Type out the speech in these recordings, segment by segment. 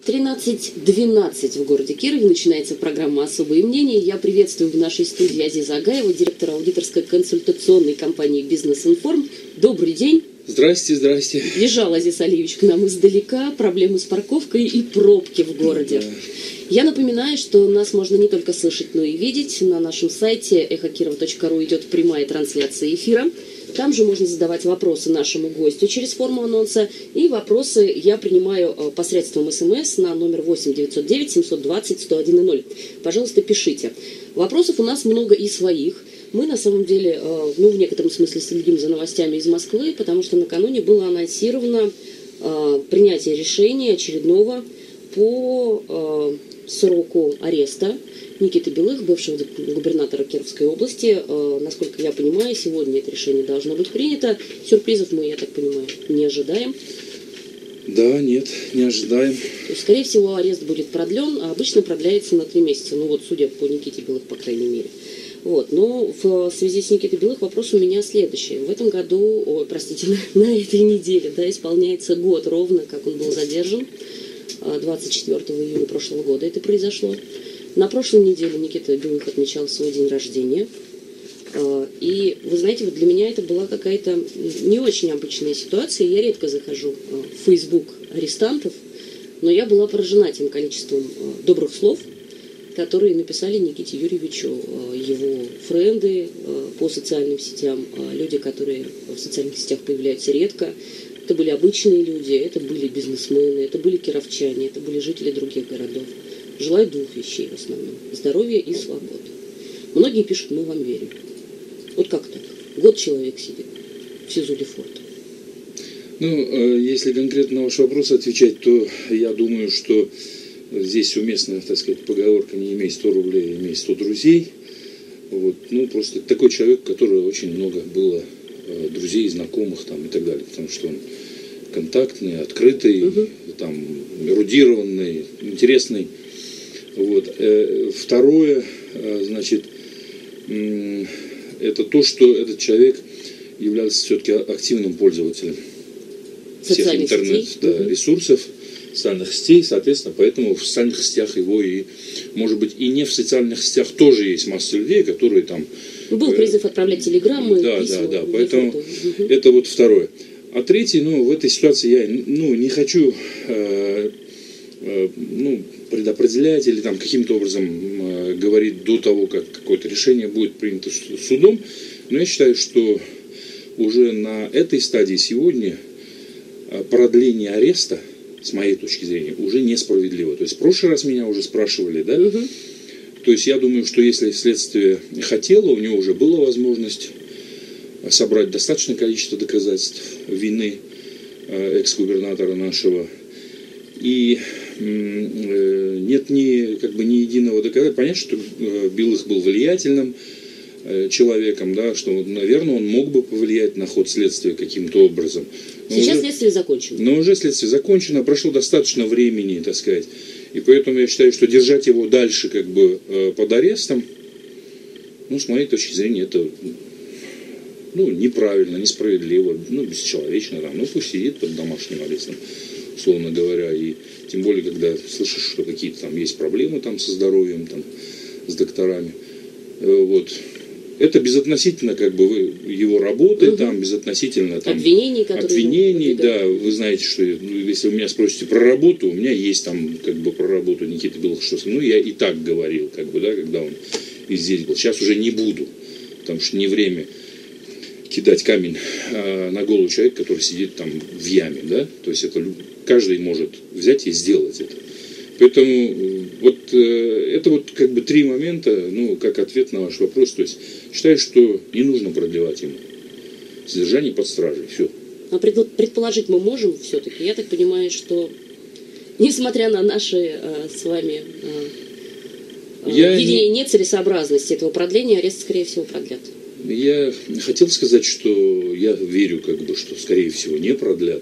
13:12 в городе Кирове. Начинается программа «Особые мнения». Я приветствую в нашей студии Азиза Агаева, директора аудиторской консультационной компании «Бизнес-информ». Добрый день. Здрасте, здрасте. Бежал Азиз Алиевич к нам издалека. Проблемы с парковкой и пробки в городе. Да. Я напоминаю, что нас можно не только слышать, но и видеть. На нашем сайте эхокирова.ру идет прямая трансляция эфира. Там же можно задавать вопросы нашему гостю через форму анонса. И вопросы я принимаю посредством СМС на номер 8 909 720 101 0. Пожалуйста, пишите. Вопросов у нас много и своих. Мы на самом деле, в некотором смысле следим за новостями из Москвы, потому что накануне было анонсировано принятие решения очередного по сроку ареста Никиты Белых, бывшего губернатора Кировской области. Насколько я понимаю, сегодня это решение должно быть принято. Сюрпризов мы, я так понимаю, не ожидаем. Да, нет, не ожидаем. То есть, скорее всего, арест будет продлен, а обычно продляется на 3 месяца. Ну вот, судя по Никите Белых, по крайней мере. Вот. Но в связи с Никитой Белых вопрос у меня следующий. В этом году, на этой неделе, исполняется год ровно, как он был задержан. 24 июня прошлого года это произошло. На прошлой неделе Никита Белых отмечал свой день рождения. И, вы знаете, вот для меня это была какая-то не очень обычная ситуация. Я редко захожу в Facebook арестантов, но я была поражена тем количеством добрых слов, которые написали Никите Юрьевичу его френды по социальным сетям, люди, которые в социальных сетях появляются редко. Это были обычные люди, это были бизнесмены, это были кировчане, это были жители других городов. Желаю 2 вещей в основном. Здоровья и свободы. Многие пишут: мы вам верим. Вот как так? Год человек сидит в СИЗО Лефорта. Ну, если конкретно на ваш вопрос отвечать, то я думаю, что здесь уместна, так сказать, поговорка: не имей 100 рублей, имей 100 друзей. Вот. Ну, просто такой человек, у которого очень много было друзей, знакомых там, и так далее. Потому что он контактный, открытый, там, эрудированный, интересный. Вот. Второе, значит, это то, что этот человек являлся все-таки активным пользователем всех интернет-ресурсов, социальных сетей, соответственно, поэтому в социальных сетях его и, может быть, и не в социальных сетях тоже есть масса людей, которые там... Был призыв отправлять телеграммы, письма. Да, поэтому это вот второе. А третий, в этой ситуации я, не хочу, предопределять или там каким-то образом говорить до того, как какое-то решение будет принято судом, но я считаю, что уже на этой стадии сегодня продление ареста, с моей точки зрения, уже несправедливо. То есть в прошлый раз меня уже спрашивали, да? То есть я думаю, что если следствие хотело, у него уже была возможность собрать достаточное количество доказательств вины экс-губернатора нашего. И нет ни единого доказательства. Понятно, что Белых был влиятельным человеком, да, что, наверное, он мог бы повлиять на ход следствия каким-то образом. Сейчас следствие закончено. Но уже следствие закончено, прошло достаточно времени, так сказать. И поэтому я считаю, что держать его дальше под арестом, с моей точки зрения, это неправильно, несправедливо, бесчеловечно. Пусть сидит под домашним арестом, условно говоря. И тем более, когда слышишь, что какие-то там есть проблемы там со здоровьем, там, с докторами. Вот. Это безотносительно его работы, там, безотносительно там, обвинений, да. Вы знаете, что если вы меня спросите про работу, у меня есть там про работу Никиты Белых, что я и так говорил, когда он и здесь был. Сейчас уже не буду, потому что не время кидать камень на голову человека, который сидит там в яме, да. То есть это каждый может взять и сделать это. Поэтому это 3 момента, как ответ на ваш вопрос. То есть считаю, что не нужно продлевать ему содержание под стражей. Все. А предположить мы можем все-таки. Я так понимаю, что несмотря на наши с вами видение нецелесообразности этого продления, арест, скорее всего, продлят. Я хотел сказать, что я верю, что, скорее всего, не продлят.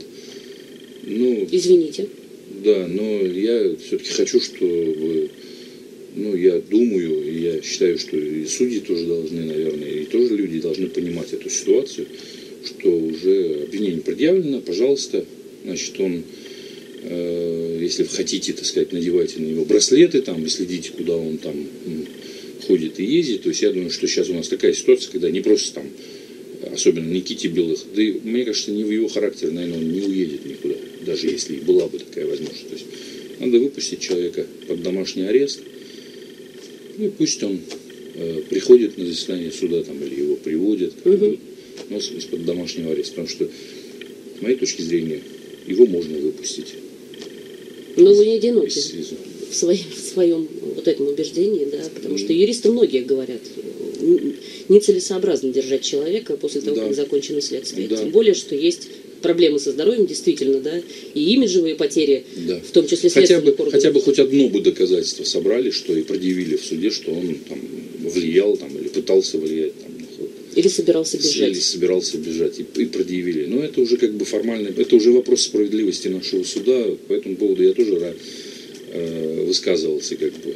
Извините. Да, но я все-таки хочу, чтобы, я думаю, и я считаю, что и судьи тоже должны, наверное, и тоже люди должны понимать эту ситуацию, что уже обвинение предъявлено, пожалуйста, значит, он Если хотите, так сказать, надевайте на него браслеты там и следите, куда он там ходит и ездит. То есть я думаю, что сейчас у нас такая ситуация, когда не просто там, особенно Никите Белых, да и, мне кажется, не в его характере, наверное, он не уедет никуда, даже если и была бы такая возможность. То есть надо выпустить человека под домашний арест, и пусть он приходит на заседание суда там, или его приводят, но из-под домашнего ареста. Потому что, с моей точки зрения, его можно выпустить. Но вы не одиноки в своем вот этом убеждении, да, потому что юристы многие говорят, нецелесообразно держать человека после того, как закончено следствие. Тем более, что есть проблемы со здоровьем, действительно, да, и имиджевые потери, в том числе следственных органов. Хотя бы хоть одно бы доказательство собрали, что и предъявили в суде, что он там влиял там, или пытался влиять. Там, или собирался бежать. Или собирался бежать, и предъявили. Но это уже как бы формально, это уже вопрос справедливости нашего суда. По этому поводу я тоже высказывался как бы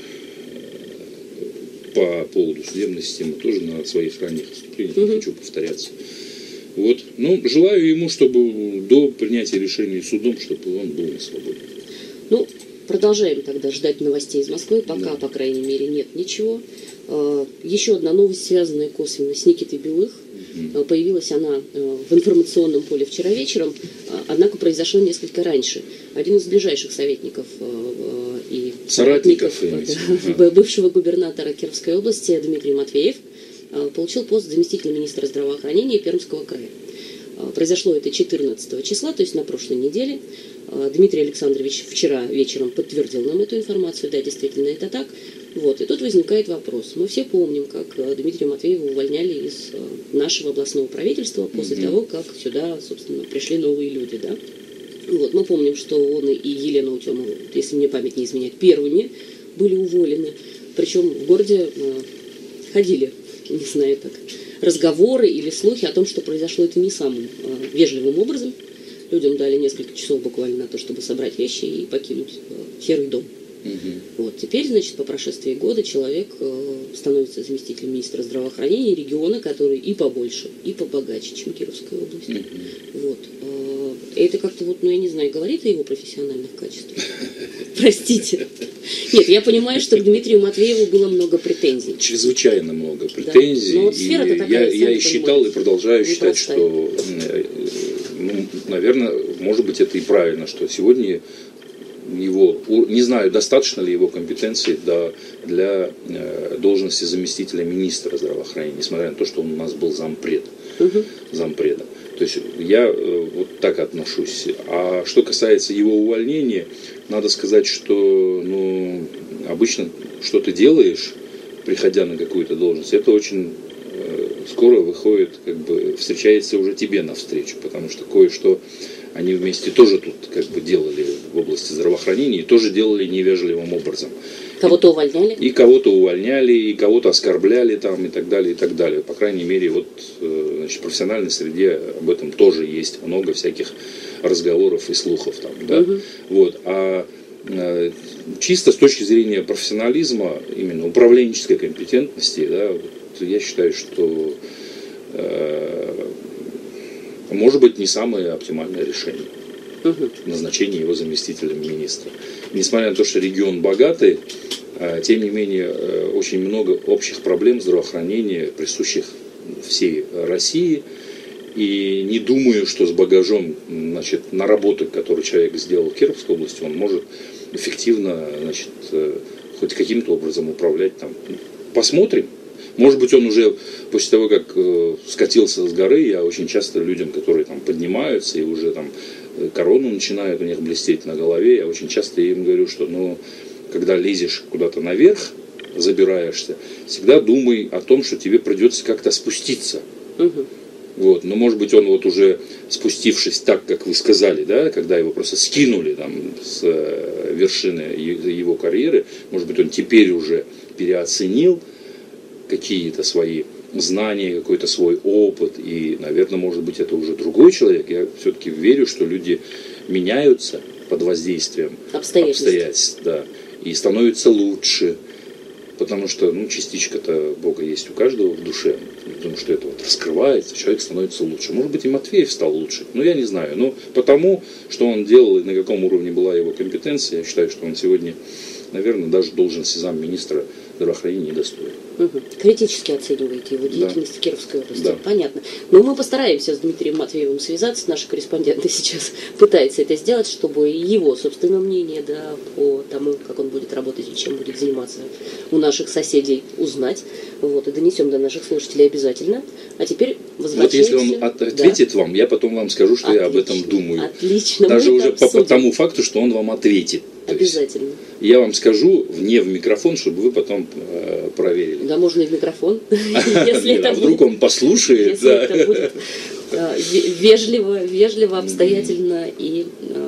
по поводу судебной системы, тоже на своих ранних выступлениях, не хочу повторяться. Вот. Ну, желаю ему, чтобы до принятия решения судом, чтобы он был на свободе. Ну, продолжаем тогда ждать новостей из Москвы. Пока, по крайней мере, нет ничего. Еще одна новость, связанная косвенно с Никитой Белых. Появилась она в информационном поле вчера вечером, однако произошло несколько раньше. Один из ближайших советников и соратников бывшего губернатора Кировской области Дмитрий Матвеев получил пост заместителя министра здравоохранения Пермского края. Произошло это 14 числа, то есть на прошлой неделе. Дмитрий Александрович вчера вечером подтвердил нам эту информацию, да, действительно это так. Вот. И тут возникает вопрос. Мы все помним, как Дмитрия Матвеева увольняли из нашего областного правительства после того, как сюда, собственно, пришли новые люди, да. Вот. Мы помним, что он и Елена Утемова, если мне память не изменяет, первыми были уволены. Причем в городе ходили, не знаю, так, разговоры или слухи о том, что произошло это не самым вежливым образом. Людям дали несколько часов буквально на то, чтобы собрать вещи и покинуть серый дом. Вот. Теперь, значит, по прошествии года человек становится заместителем министра здравоохранения региона, который и побольше, и побогаче, чем Кировская область. Вот. Это как-то вот, ну я не знаю, говорит о его профессиональных качествах. Простите. Нет, я понимаю, что к Дмитрию Матвееву было много претензий. Чрезвычайно много претензий. Но вот сфера-то такая, я и считал, и продолжаю считать, что, ну, наверное, может быть, это и правильно, что сегодня его, не знаю, достаточно ли его компетенции для должности заместителя министра здравоохранения, несмотря на то, что он у нас был зампреда. То есть я вот так отношусь. А что касается его увольнения, надо сказать, что ну, обычно что ты делаешь, приходя на какую-то должность, это очень скоро выходит, как бы встречается уже тебе навстречу, потому что кое-что они вместе тоже тут как бы делали в области здравоохранения и тоже делали невежливым образом. Кого-то увольняли? И кого-то увольняли, и кого-то оскорбляли там, и так далее, и так далее. По крайней мере, вот, значит, в профессиональной среде об этом тоже есть много всяких разговоров и слухов там, да. Вот. А чисто с точки зрения профессионализма, именно управленческой компетентности, да, вот, я считаю, что может быть не самое оптимальное решение назначение его заместителем министра. Несмотря на то, что регион богатый, тем не менее очень много общих проблем здравоохранения, присущих всей России. И не думаю, что с багажом, значит, наработок, которые человек сделал в Кировской области, он может эффективно, значит, хоть каким-то образом управлять там. Посмотрим. Может быть, он уже после того, как скатился с горы, я очень часто людям, которые там поднимаются и уже там корону начинают у них блестеть на голове, я очень часто им говорю, что ну, когда лезешь куда-то наверх, забираешься, всегда думай о том, что тебе придется как-то спуститься. Вот. Но может быть он вот уже спустившись так, как вы сказали, да, когда его просто скинули там, с вершины его карьеры, может быть он теперь уже переоценил какие-то свои знания, какой-то свой опыт, и, наверное, может быть, это уже другой человек. Я все-таки верю, что люди меняются под воздействием обстоятельств, да, и становятся лучше. потому что частичка-то Бога есть у каждого в душе, потому что это вот раскрывается, человек становится лучше. Может быть, и Матвеев стал лучше, я не знаю. Но потому, что он делал и на каком уровне была его компетенция, я считаю, что он сегодня, наверное, даже должности замминистра здравоохранения недостоин. Критически оцениваете его деятельность в Кировской области. Да. Понятно. Но мы постараемся с Дмитрием Матвеевым связаться, наши корреспонденты сейчас пытаются это сделать, чтобы его собственное мнение, по тому, как он будет работать и чем будет заниматься, у наших соседей узнать. И донесем до наших слушателей обязательно. А теперь возвращаемся. Вот если он ответит вам, я потом вам скажу, что я об этом думаю. Отлично. Даже уже по тому факту, что он вам ответит. Обязательно. Я вам скажу в микрофон, чтобы вы потом проверили. Да, можно и в микрофон. А вдруг он послушает. Если это будет вежливо, обстоятельно и...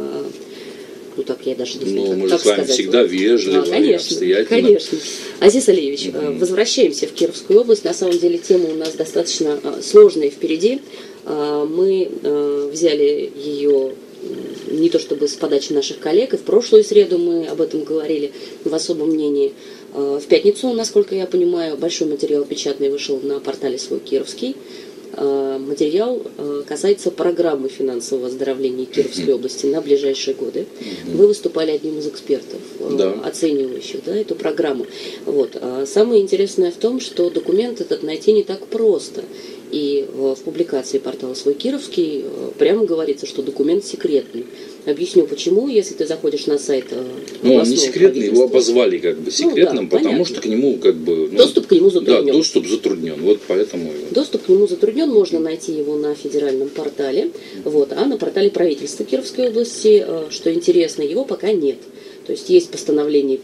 так я даже не знаю, мы как же с вами сказать. всегда вежливо и обстоятельно. Конечно. Азиз Алиевич, возвращаемся в Кировскую область. На самом деле тема у нас достаточно сложная впереди. Мы взяли ее не то чтобы с подачи наших коллег, и в прошлую среду мы об этом говорили в особом мнении. В пятницу, насколько я понимаю, большой материал печатный вышел на портале «Свой Кировский». Материал касается программы финансового оздоровления Кировской области на ближайшие годы. Вы выступали одним из экспертов, оценивающих эту программу. Самое интересное в том, что документ этот найти не так просто. И в публикации портала «Свой Кировский» прямо говорится, что документ секретный. Объясню почему. Если ты заходишь на сайт он не секретный, его обозвали секретным, потому что к нему доступ к нему затруднен. Да, доступ затруднен. Поэтому... Доступ к нему затруднен, можно найти его на федеральном портале, а на портале правительства Кировской области, что интересно, его пока нет. То есть есть постановление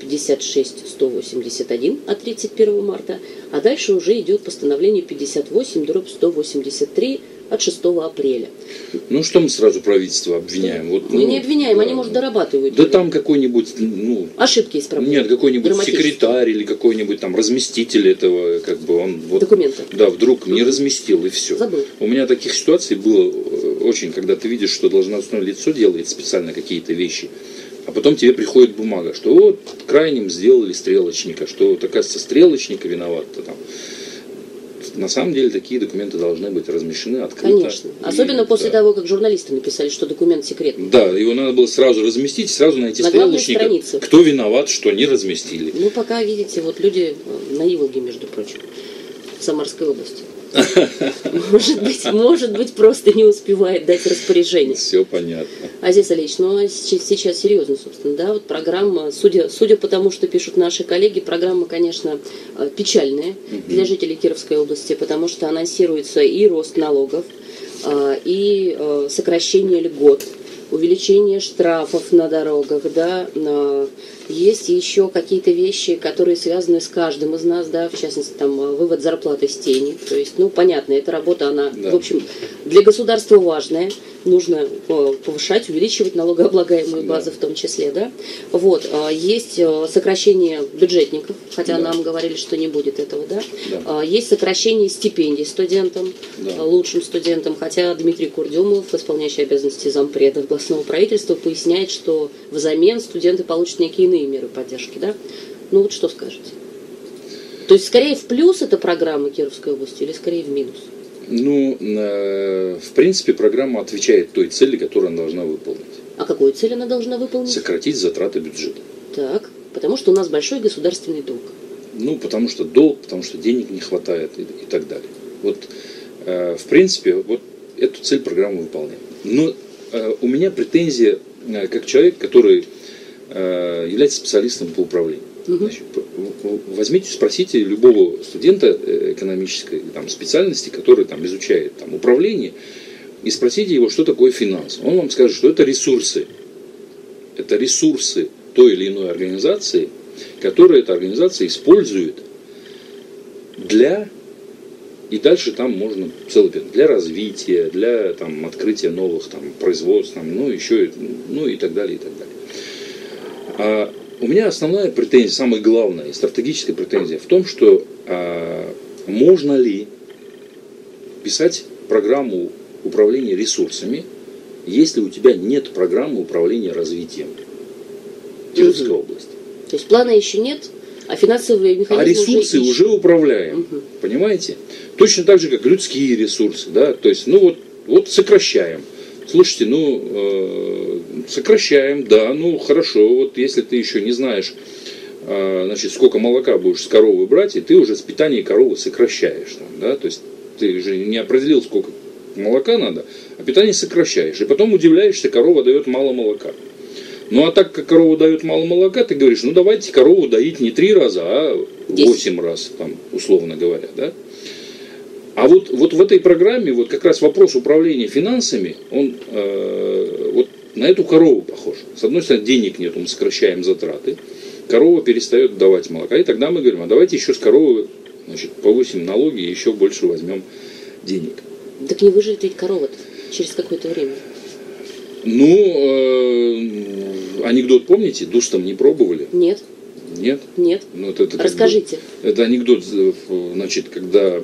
56-181 от 31 марта, а дальше уже идет постановление 58-183 от 6 апреля. Что мы сразу правительство обвиняем? Мы не обвиняем, они, может, дорабатывают. Да там какой-нибудь... ошибки исправляют. Нет, какой-нибудь секретарь или какой-нибудь там разместитель этого, он... документа. Да, вдруг не разместил, и все. Забыл. У меня таких ситуаций было очень, когда ты видишь, что должностное лицо делает специально какие-то вещи, а потом тебе приходит бумага, что крайним сделали стрелочника, что, оказывается, стрелочника виноват-то там. На самом деле такие документы должны быть размещены открыто. Конечно. Особенно после того, как журналисты написали, что документ секретный. Да, его надо было сразу разместить, сразу найти стрелочника. Кто виноват, что не разместили. Пока, видите, люди на Иволге, между прочим, в Самарской области. Может быть, просто не успевает дать распоряжение. Все понятно. Азиз Алиевич, сейчас серьезно, собственно, программа, судя по тому, что пишут наши коллеги, программа, конечно, печальная для жителей Кировской области, потому что анонсируется и рост налогов, и сокращение льгот, увеличение штрафов на дорогах, есть еще какие-то вещи, которые связаны с каждым из нас, в частности, вывод зарплаты с тени. То есть, понятно, эта работа, она, в общем, для государства важная. Нужно повышать, увеличивать налогооблагаемую базу в том числе, Есть сокращение бюджетников, хотя нам говорили, что не будет этого, Есть сокращение стипендий студентам, лучшим студентам, хотя Дмитрий Курдюмов, исполняющий обязанности зампреда областного правительства, поясняет, что взамен студенты получат некие иные меры поддержки, что скажете? То есть, скорее в плюс эта программа Кировской области или скорее в минус? В принципе, программа отвечает той цели, которую она должна выполнить. А какую цель она должна выполнить? Сократить затраты бюджета. Так, потому что у нас большой государственный долг. Потому что долг, потому что денег не хватает и так далее. В принципе, эту цель программа выполняет. Но у меня претензия, как человек, который является специалистом по управлению. Значит, возьмите, спросите любого студента экономической специальности, который изучает управление, и спросите его, что такое финансы. Он вам скажет, что это ресурсы. Это ресурсы той или иной организации, которые эта организация использует для... И дальше там можно целый период для развития, для открытия новых производств, еще и так далее, и так далее. У меня основная претензия, самая главная и стратегическая претензия в том, что можно ли писать программу управления ресурсами, если у тебя нет программы управления развитием Кировской области. То есть плана еще нет? А финансовые механизмы ресурсы уже управляем. Угу. Понимаете? Точно так же, как людские ресурсы. Да? То есть, ну вот сокращаем. Слушайте, сокращаем, да, хорошо. Вот если ты еще не знаешь, значит, сколько молока будешь с коровы брать, и ты уже с питания коровы сокращаешь. Там, да? То есть ты же не определил, сколько молока надо, а питание сокращаешь. И потом удивляешься, корова дает мало молока. Ну а так как корова дает мало молока, ты говоришь, ну давайте корову доить не 3 раза, а 8 раз, там, условно говоря. Да? А вот в этой программе вот как раз вопрос управления финансами, он вот на эту корову похож. С одной стороны, денег нет, мы сокращаем затраты, корова перестает давать молока, и тогда мы говорим, а давайте еще с коровы, значит, повысим налоги и еще больше возьмем денег. Так не выживет ведь корова-то через какое-то время. Анекдот помните? Дустом не пробовали? Нет. Нет? Нет. Расскажите. Это анекдот, значит, когда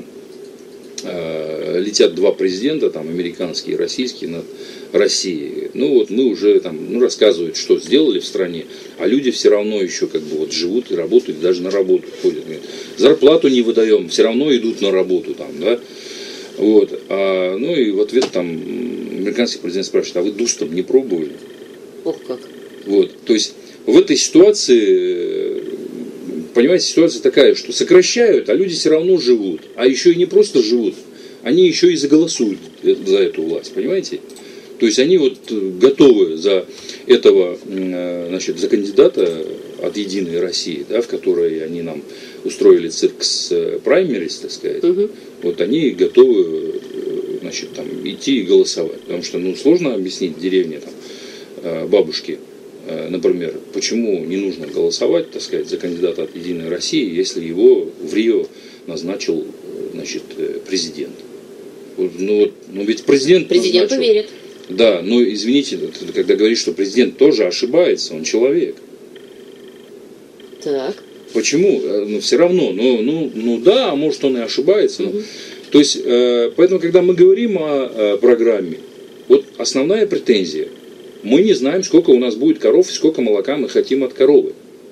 летят 2 президента, там, американский и российский, над Россией. Мы уже там, рассказывают, что сделали в стране, а люди все равно еще как бы вот живут и работают, даже на работу ходят. Зарплату не выдаем, все равно идут на работу там, да. Вот. И в ответ там американский президент спрашивает, а вы дустом не пробовали? Ох как. Вот. То есть в этой ситуации, понимаете, ситуация такая, что сокращают, а люди все равно живут. А еще и не просто живут, они еще и заголосуют за эту власть, понимаете? То есть они вот готовы за этого, значит, за кандидата от «Единой России», да, в которой они нам устроили цирк с праймерис, так сказать, вот они готовы, значит, там, идти и голосовать. Потому что, сложно объяснить в деревне там, бабушке, например, почему не нужно голосовать, так сказать, за кандидата от «Единой России», если его в Рио назначил, значит, президент. Ведь президент назначил. Верит. Да, но извините, когда говоришь, что президент тоже ошибается, он человек. Так. Почему? Все равно, да, может он и ошибается. То есть, поэтому, когда мы говорим о программе, вот основная претензия, мы не знаем, сколько у нас будет коров и сколько молока мы хотим от коровы.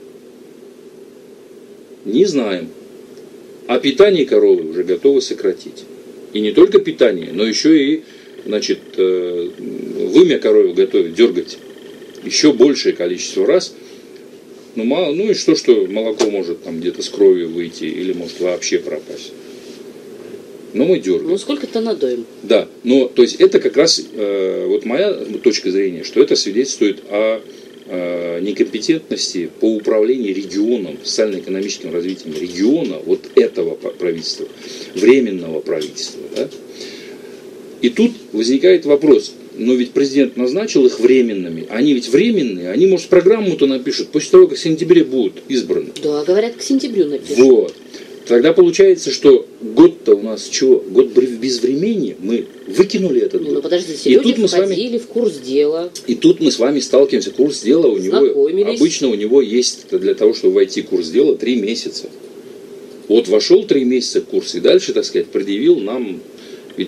Не знаем. А питание коровы уже готовы сократить. И не только питание, но еще и, значит, вымя коровы готовить, дергать еще большее количество раз. И что молоко может там где-то с кровью выйти или может вообще пропасть. Но мы дергаем. Сколько-то надоем. Да, то есть это как раз вот моя точка зрения, что это свидетельствует о некомпетентности по управлению регионом, социально-экономическим развитием региона, вот этого правительства, временного правительства. Да? И тут возникает вопрос, но ведь президент назначил их временными, они ведь временные, они, может, программу-то напишут после того, как в сентябре будут избраны. Да, говорят, к сентябрю напишут. Вот. Тогда получается, что год-то у нас чего? Год безвременья. Мы выкинули этот год. Подождите, люди входили в курс дела. И тут мы с вами сталкиваемся. Курс дела у него, обычно у него есть для того, чтобы войти в курс дела, 3 месяца. Вот вошел 3 месяца в курс и дальше, так сказать, предъявил нам, ведь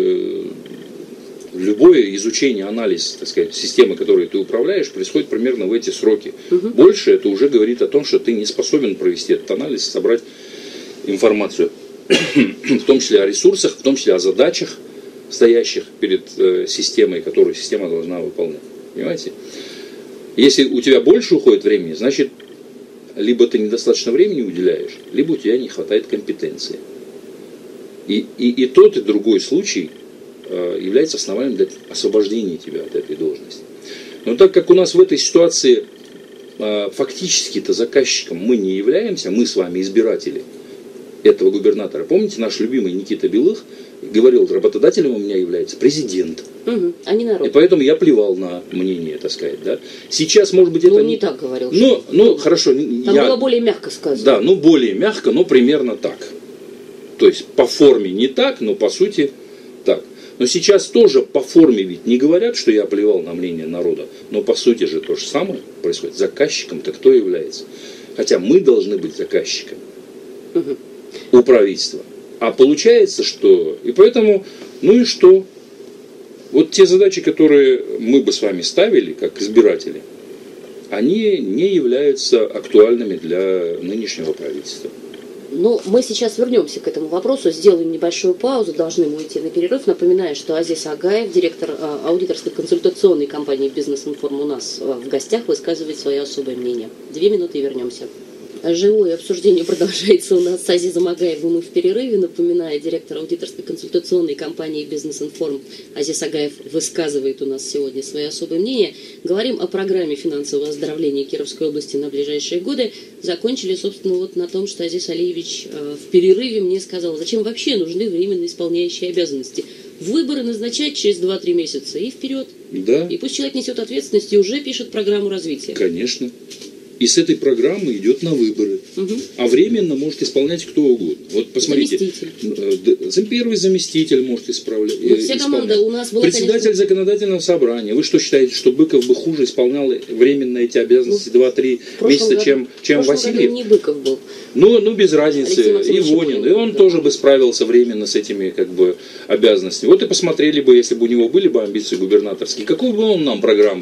любое изучение, анализ, так сказать, системы, которой ты управляешь, происходит примерно в эти сроки. Больше это уже говорит о том, что ты не способен провести этот анализ, собрать информацию, в том числе о ресурсах, в том числе о задачах, стоящих перед системой, которую система должна выполнять. Понимаете? Если у тебя больше уходит времени, значит, либо ты недостаточно времени уделяешь, либо у тебя не хватает компетенции. И тот, и другой случай является основанием для освобождения тебя от этой должности. Но так как у нас в этой ситуации фактически-то заказчиком мы не являемся, мы с вами избиратели этого губернатора. Помните, наш любимый Никита Белых говорил, работодателем у меня является президент. А не народ. И поэтому я плевал на мнение, так сказать. Да? Сейчас, может быть, это... Он не так говорил. Хорошо. Там было более мягко сказано. Да, более мягко, но примерно так. То есть, по форме не так, но по сути так. Но сейчас тоже по форме ведь не говорят, что я плевал на мнение народа. Но по сути же то же самое происходит. Заказчиком-то кто является? Хотя мы должны быть заказчиком. У правительства. А получается, что... И поэтому, и что? Вот те задачи, которые мы бы с вами ставили, как избиратели, они не являются актуальными для нынешнего правительства. Ну, мы сейчас вернемся к этому вопросу, сделаем небольшую паузу, должны мы уйти на перерыв. Напоминаю, что Азиз Агаев, директор аудиторской консультационной компании «Бизнес-информ» у нас в гостях, высказывает свое особое мнение. 2 минуты и вернемся. Живое обсуждение продолжается у нас с Азизом Агаевым. Мы в перерыве. Напоминаю, директор аудиторской консультационной компании «Бизнес-информ» Азиз Агаев высказывает у нас сегодня свое особое мнение. Говорим о программе финансового оздоровления Кировской области на ближайшие годы. Закончили, собственно, вот на том, что Азиз Алиевич в перерыве мне сказал, зачем вообще нужны временно исполняющие обязанности. Выборы назначать через 2-3 месяца и вперед. Да. И пусть человек несет ответственность и уже пишет программу развития. Конечно. И с этой программы идет на выборы. Угу. А временно может исполнять кто угодно. Вот посмотрите. Заместитель. Первый заместитель может исправлять. Вся команда у нас была, председатель конечно... законодательного собрания. Вы что считаете, что Быков бы хуже исполнял временно эти обязанности 2-3 месяца, чем Васильев? Не Быков был. Ну, без разницы. И Вонин. И он тоже бы справился временно с этими обязанностями. Вот и посмотрели бы, если бы у него были бы амбиции губернаторские, какую бы он нам программу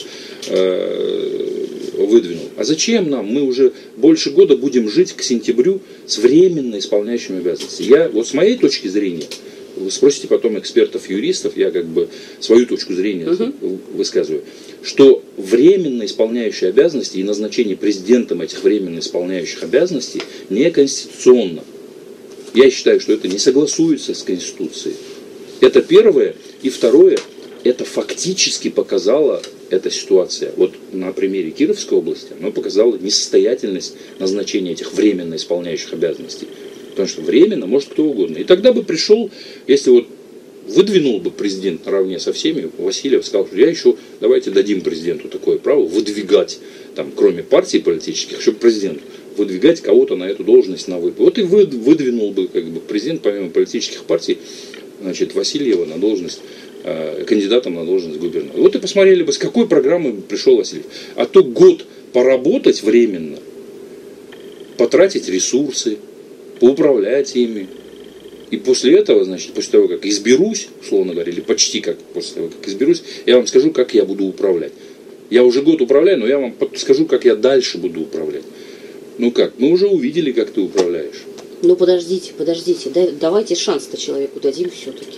выдвинул. А зачем нам? Мы уже больше года будем жить к сентябрю с временно исполняющими обязанности. Я вот с моей точки зрения, вы спросите потом экспертов-юристов, я свою точку зрения высказываю, что временно исполняющие обязанности и назначение президентом этих временно исполняющих обязанностей неконституционно. Я считаю, что это не согласуется с Конституцией. Это первое. И второе, это фактически показала эта ситуация. Вот на примере Кировской области она показала несостоятельность назначения этих временно исполняющих обязанностей. Потому что временно может кто угодно. И тогда бы пришел, если вот выдвинул бы президент наравне со всеми, Васильев сказал, что я еще, давайте дадим президенту такое право выдвигать, кроме партий политических, чтобы президент выдвигать кого-то на эту должность на выборы. Вот и выдвинул бы президент, помимо политических партий, Васильева на должность, кандидатом на должность губернатора. Вот и посмотрели бы, с какой программой пришел Васильев. А то год поработать временно, потратить ресурсы, поуправлять ими. И после этого, после того, как изберусь, условно говоря, или почти после того, как изберусь, я вам скажу, как я буду управлять. Я уже год управляю, но я вам скажу, как я дальше буду управлять. Ну как? Мы уже увидели, как ты управляешь. Ну подождите, давайте шанс-то человеку дадим все-таки.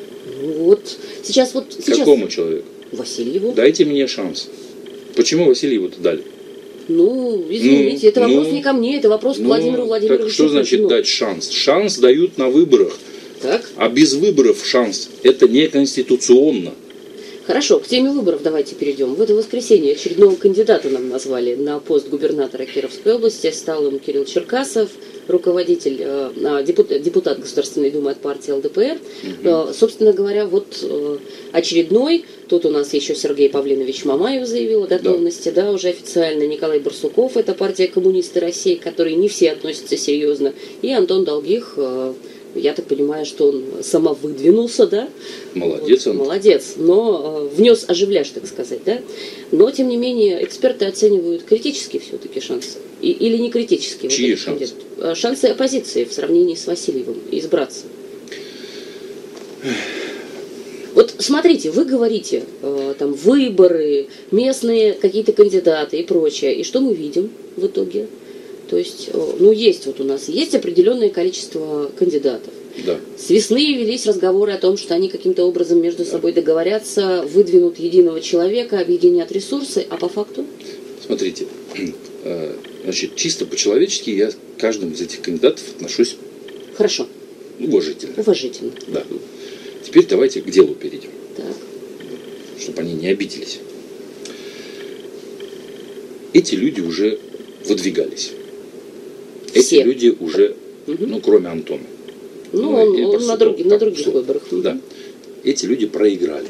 Сейчас. Какому человеку? Васильеву. Дайте мне шанс. Почему Васильеву-то дали? Извините, это вопрос не ко мне, это вопрос к Владимиру Владимировичу. Так что значит дать шанс? Шанс дают на выборах. Так. А без выборов шанс. Это неконституционно. Хорошо, к теме выборов давайте перейдем. В это воскресенье очередного кандидата нам назвали на пост губернатора Кировской области. Стал им Кирилл Черкасов, руководитель, депутат Государственной Думы от партии ЛДПР. Собственно говоря, очередной, тут у нас еще Сергей Павлинович Мамаев заявил о готовности, уже официально Николай Барсуков, это партия «Коммунисты России», к которой не все относятся серьезно, и Антон Долгих, я так понимаю, что он самовыдвинулся, да? Молодец он. Молодец, но внес оживляж, так сказать, да? Но, тем не менее, эксперты оценивают критически все-таки шансы. Или не критически. Чьи шансы? Шансы оппозиции в сравнении с Васильевым избраться. Вот смотрите, вы говорите, выборы, местные какие-то кандидаты и прочее. И что мы видим в итоге? То есть, есть у нас определенное количество кандидатов. Да. С весны велись разговоры о том, что они каким-то образом между собой договорятся, выдвинут единого человека, объединят ресурсы, а по факту? Смотрите, чисто по-человечески я к каждому из этих кандидатов отношусь хорошо. Уважительно. Уважительно. Да. Теперь давайте к делу перейдем. Так. Чтобы они не обиделись. Эти люди уже выдвигались. Эти люди уже, кроме Антона. Он на других выборах. Да. Эти люди проиграли.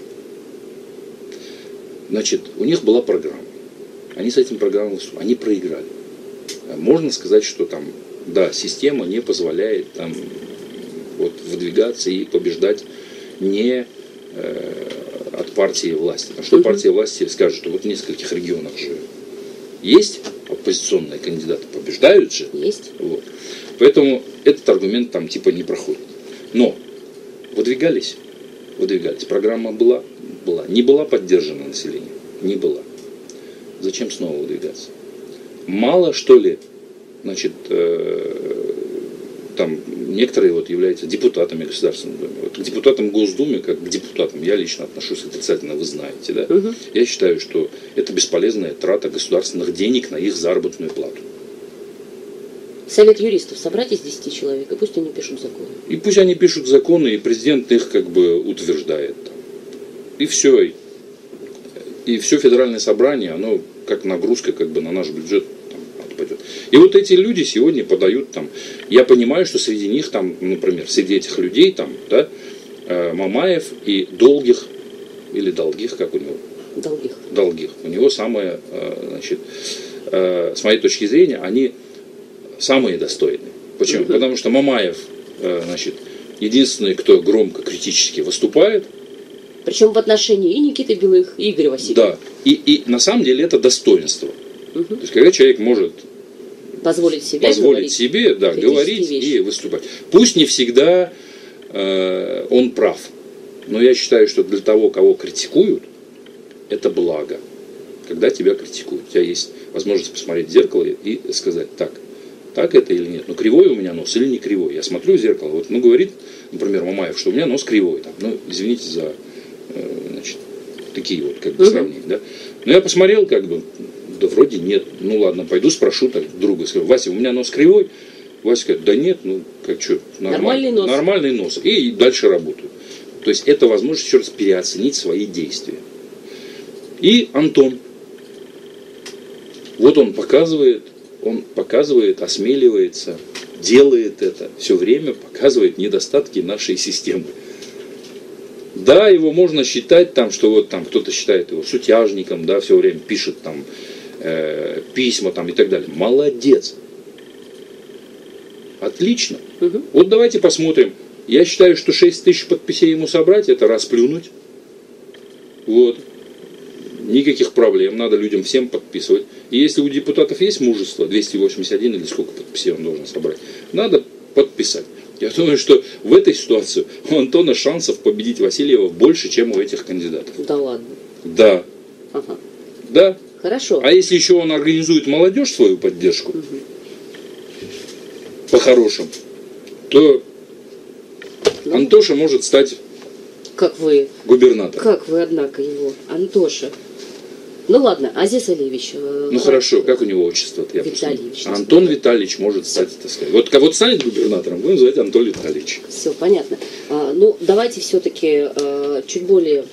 У них была программа. Они с этим программой выступали. Они проиграли. Можно сказать, что система не позволяет выдвигаться и побеждать не от партии власти. Потому что партия власти скажет, что в нескольких регионах же есть оппозиционные кандидаты, побеждают же. Есть. Поэтому этот аргумент не проходит. Но выдвигались. Программа была. Не была поддержана населением. Не была. зачем снова выдвигаться? Мало, что ли, значит, там некоторые вот являются депутатами Государственной Думы. Вот к депутатам Госдумы, как к депутатам, я лично отношусь отрицательно, вы знаете, да? Угу. Я считаю, что это бесполезная трата государственных денег на их заработную плату. Совет юристов собрать из 10 человек, и пусть они пишут законы. И пусть они пишут законы, и президент их как бы утверждает. Там. И все. И все федеральное собрание, оно как нагрузка как бы на наш бюджет там, отпадет. И вот эти люди сегодня подают там. Я понимаю, что среди них там, например, среди этих людей там, да, Мамаев и Долгих, или Долгих, как у него? Долгих. У него самое, значит, с моей точки зрения, они самые достойные. Почему? Потому что Мамаев, значит, единственный, кто громко, критически выступает. Причем в отношении и Никиты Белых, и Игоря Васильева. Да. И на самом деле это достоинство. То есть, когда человек может позволить себе да, говорить и выступать. Пусть не всегда он прав. Но я считаю, что для того, кого критикуют, это благо. Когда тебя критикуют. У тебя есть возможность посмотреть в зеркало и сказать, так это или нет. Ну, кривой у меня нос или не кривой. Я смотрю в зеркало, вот, ну, говорит, например, Мамаев, что у меня нос кривой. Там, ну, извините за, значит, такие вот, как бы, сравнения, да. Но я посмотрел, как бы, да вроде нет. Ну, ладно, пойду спрошу так друга. Скажу, Вася, у меня нос кривой? Вася говорит, да нет, ну, как что, нормальный нос. И дальше работаю. То есть, это возможность еще раз переоценить свои действия. И Антон. Вот он показывает, осмеливается, делает это, все время показывает недостатки нашей системы. Да, его можно считать, там, что вот там кто-то считает его сутяжником, да, все время пишет там письма там, и так далее. Молодец. Отлично. Вот давайте посмотрим. Я считаю, что 6 тысяч подписей ему собрать, это расплюнуть. Вот. Никаких проблем, надо людям всем подписывать. И если у депутатов есть мужество, 281 или сколько подписей он должен собрать, надо подписать. Я думаю, что в этой ситуации у Антона шансов победить Васильева больше, чем у этих кандидатов. Да ладно? Да. Ага. Да. Хорошо. А если еще он организует молодежь свою поддержку, по-хорошему, то Антоша может стать губернатором. Как вы, однако, его, Антоша. Ну ладно, Азиз Алиевич. Ну хорошо, как у него отчество-то? Витальевич. Антон Витальевич может стать, так сказать. Вот станет губернатором, будем называть Антон Витальевич. Все, понятно. Ну, давайте все-таки чуть более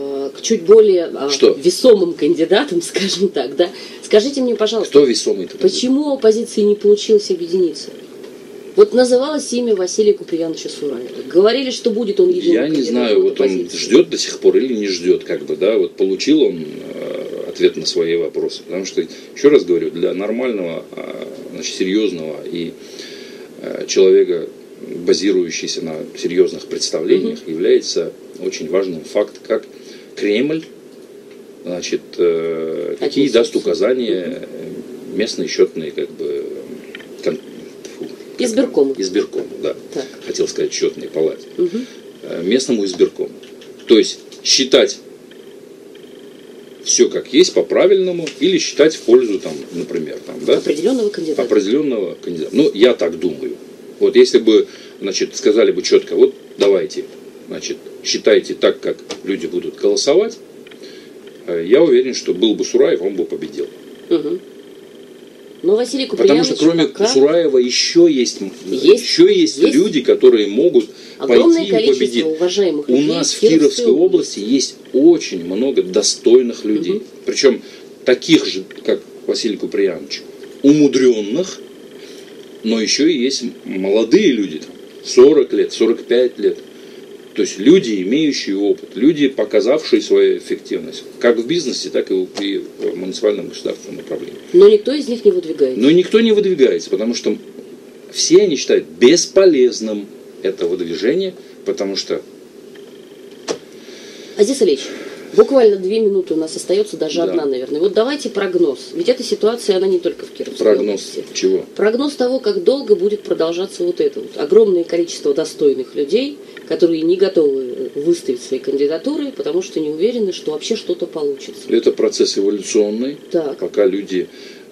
весомым кандидатам, скажем так, да. Скажите мне, пожалуйста, кто весомый-то? Почему оппозиции не получилось объединиться? Вот называлось имя Василия Куприяновича Сураева. Говорили, что будет он единым кандидатом. Я не знаю, вот он ждет до сих пор или не ждет, как бы, да, вот получил он ответ на свои вопросы. Потому что, еще раз говорю, для нормального, значит, серьезного и человека, базирующийся на серьезных представлениях, является очень важным факт, как Кремль, значит, какие даст указания местные счетные, как бы, избиркому, да. Так. Хотел сказать счетной палате. Местному избиркому. То есть считать все как есть по-правильному или считать в пользу, там, например, там, да? Определенного кандидата. Ну, я так думаю. Вот если бы, значит, сказали бы четко, вот давайте, значит, считайте так, как люди будут голосовать, я уверен, что был бы Сураев, он бы победил. Но Василий Куприянович, потому что кроме Сураева еще есть люди, которые могут пойти и победить. У нас в Кировской области есть очень много достойных людей. Причем таких же, как Василий Куприянович, умудренных, но еще и есть молодые люди, там, 40 лет, 45 лет. То есть люди, имеющие опыт, люди, показавшие свою эффективность, как в бизнесе, так и в муниципальном государственном направлении. Но никто из них не выдвигается. Но никто не выдвигается, потому что все они считают бесполезным это выдвижение, потому что... Азиз Алиевич, Буквально 2 минуты у нас остается, даже Да. одна, наверное. Вот давайте прогноз. Ведь эта ситуация, она не только в Кировской Прогноз области. чего? Прогноз того, как долго будет продолжаться вот это вот. Огромное количество достойных людей, которые не готовы выставить свои кандидатуры, потому что не уверены, что вообще что-то получится. Это процесс эволюционный. Так. Пока люди,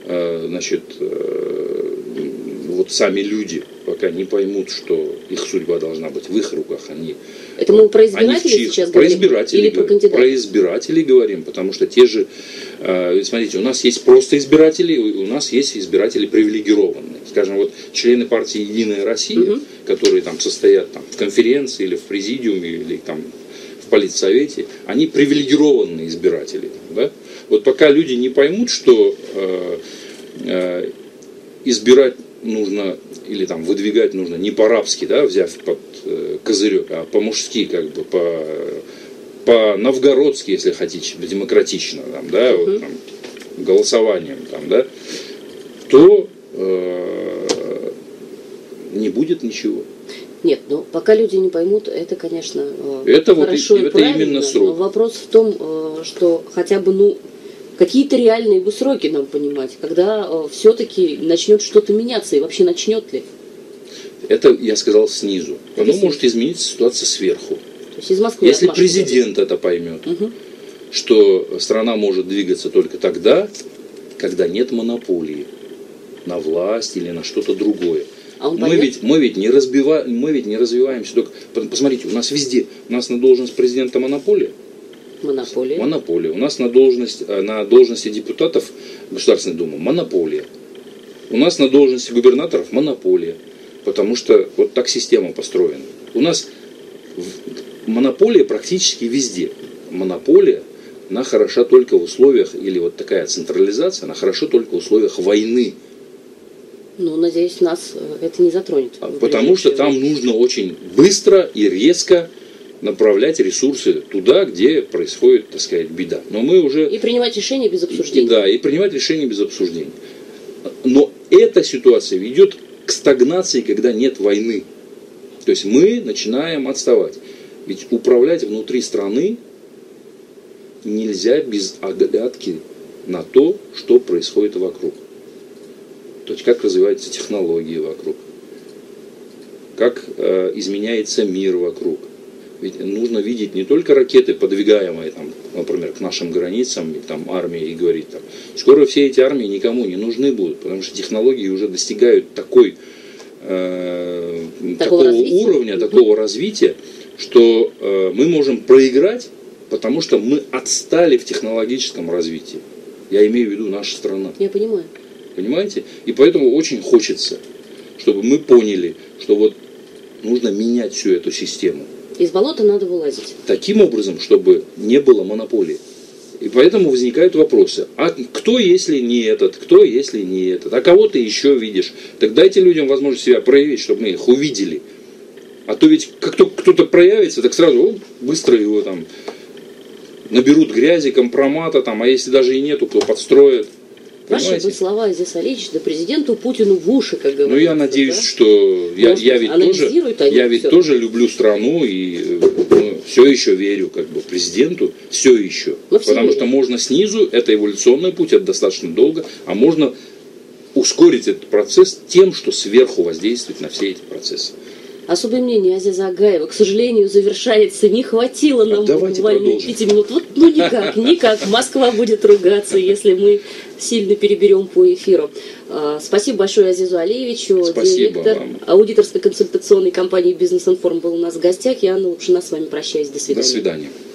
вот сами люди, пока не поймут, что их судьба должна быть в их руках, Это мы про избирателей сейчас про говорим? избирателей Или про говорим. кандидатов? Про избирателей говорим, потому что те же, смотрите, у нас есть просто избиратели, у нас есть избиратели привилегированные. Скажем, вот члены партии «Единая Россия», которые там состоят там, в конференции или в президиуме, или там в политсовете, они привилегированные избиратели. Да? Вот пока люди не поймут, что избирать нужно, или там выдвигать нужно не по-рабски, да, взяв под козырек, а по-мужски, как бы, по-новгородски, если хотите, демократично, там, да, вот, там, голосованием, там, да, то не будет ничего. Нет, но пока люди не поймут, это, конечно, это хорошо вот, и это правильно, именно срок. но вопрос в том, что хотя бы, какие-то реальные бы сроки нам понимать, когда все-таки начнет что-то меняться, и вообще начнет ли? Это я сказал снизу. Это Может измениться ситуация сверху. То есть из Москвы. Если президент это поймет, что страна может двигаться только тогда, когда нет монополии на власть или на что-то другое. Мы ведь не развиваемся только. Посмотрите, у нас везде, у нас на должность президента монополия. Монополия. У нас на должности депутатов Государственной Думы монополия. У нас на должности губернаторов монополия. Потому что вот так система построена. У нас монополия практически везде. Монополия, она хороша только в условиях, или вот такая централизация, она хороша только в условиях войны. Надеюсь, нас это не затронет. Потому что там нужно очень быстро и резко направлять ресурсы туда, где происходит, так сказать, беда. Но мы уже... И принимать решения без обсуждения. Да, и принимать решения без обсуждения. Но эта ситуация ведет к стагнации, когда нет войны. То есть мы начинаем отставать. Ведь управлять внутри страны нельзя без оглядки на то, что происходит вокруг. То есть как развиваются технологии вокруг. Как изменяется мир вокруг. Ведь нужно видеть не только ракеты, подвигаемые, там, например, к нашим границам, там, армии, и говорить, там, скоро все эти армии никому не нужны будут, потому что технологии уже достигают такого уровня, такого развития, что мы можем проиграть, потому что мы отстали в технологическом развитии. Я имею в виду наша страна. Я понимаю. Понимаете? И поэтому очень хочется, чтобы мы поняли, что вот нужно менять всю эту систему. Из болота надо вылазить. Таким образом, чтобы не было монополии. И поэтому возникают вопросы. А кто, если не этот? Кто, если не этот? А кого ты еще видишь? Так дайте людям возможность себя проявить, чтобы мы их увидели. А то ведь как только кто-то проявится, так сразу быстро его там наберут грязи, компромата, там, а если даже и нету, кто подстроит. Ваши бы слова, Азиз Алиевич, да президенту Путину в уши, как говорится. Я надеюсь, да? что я ведь тоже люблю страну и все еще верю как бы президенту, все еще. Потому что можно снизу, это эволюционный путь, это достаточно долго, а можно ускорить этот процесс тем, что сверху воздействует на все эти процессы. Особое мнение Азиза Агаева, к сожалению, завершается. Не хватило нам буквально 5 минут. Никак. Москва будет ругаться, если мы сильно переберем по эфиру. Спасибо большое Азизу Алиевичу. Спасибо директор вам. Аудиторской консультационной компании «Бизнес-информ» был у нас в гостях. Я, Анна Лапшина, с вами прощаюсь. До свидания. До свидания.